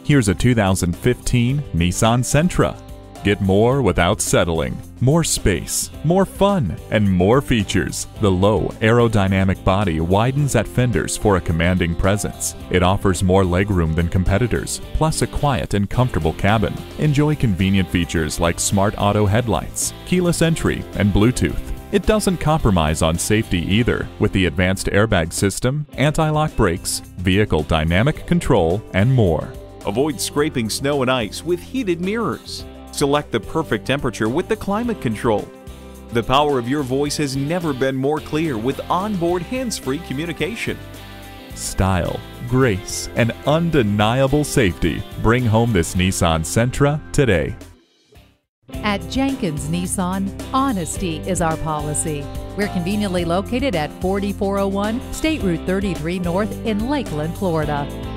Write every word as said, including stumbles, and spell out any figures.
Here's a two thousand fifteen Nissan Sentra. Get more without settling. More space, more fun, and more features. The low aerodynamic body widens at fenders for a commanding presence. It offers more legroom than competitors, plus a quiet and comfortable cabin. Enjoy convenient features like smart auto headlights, keyless entry, and Bluetooth. It doesn't compromise on safety either, with the advanced airbag system, anti-lock brakes, vehicle dynamic control, and more. Avoid scraping snow and ice with heated mirrors. Select the perfect temperature with the climate control. The power of your voice has never been more clear with onboard hands-free communication. Style, grace, and undeniable safety. Bring home this Nissan Sentra today. At Jenkins Nissan, honesty is our policy. We're conveniently located at forty-four oh one State Route thirty-three North in Lakeland, Florida.